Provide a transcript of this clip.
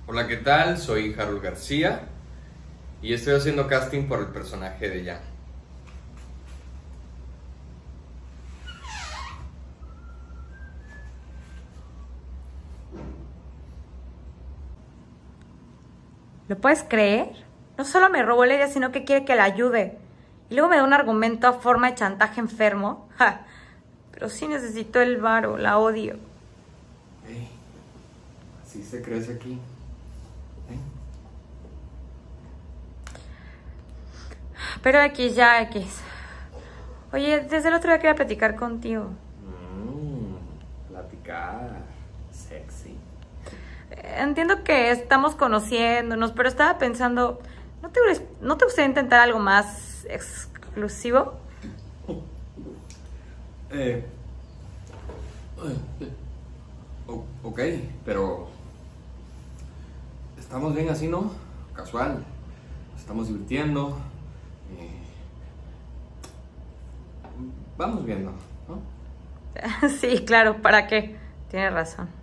Hola, ¿qué tal? Soy Harold García y estoy haciendo casting por el personaje de Jan. ¿Lo puedes creer? No solo me robó la idea, sino que quiere que la ayude. Y luego me da un argumento a forma de chantaje enfermo. ¡Ja! Pero sí necesito el varo, la odio. Hey, así se crece aquí. Pero X, ya X. Oye, desde el otro día quería platicar contigo. Platicar. Sexy. Entiendo que estamos conociéndonos, pero estaba pensando, ¿no te gustaría intentar algo más exclusivo? Ok, pero estamos bien así, ¿no? Casual. Nos estamos divirtiendo. Vamos viendo, ¿no? Sí, claro, ¿para qué? Tienes razón.